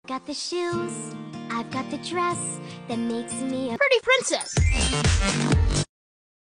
Got the shoes, I've got the dress that makes me a pretty princess.